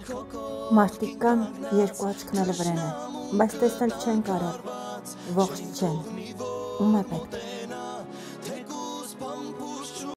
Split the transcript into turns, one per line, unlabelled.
Մարդիկ կան երկու աչքն էլ վրան են, բայց տեսնել չեն կարող, ողջ չեն, ում է պետք։